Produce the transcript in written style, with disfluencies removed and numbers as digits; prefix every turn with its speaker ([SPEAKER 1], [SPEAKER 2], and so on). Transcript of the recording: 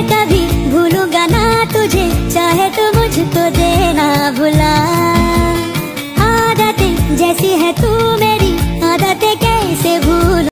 [SPEAKER 1] कभी भूलूंगा ना तुझे, चाहे तो मुझको देना भुला। आदतें जैसी है तू मेरी आदतें